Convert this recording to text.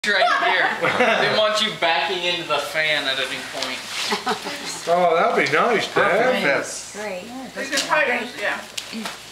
Right here. They want you backing into the fan at any point. Oh, that'd be nice, Dad. Yes. Great. These are tires, yeah.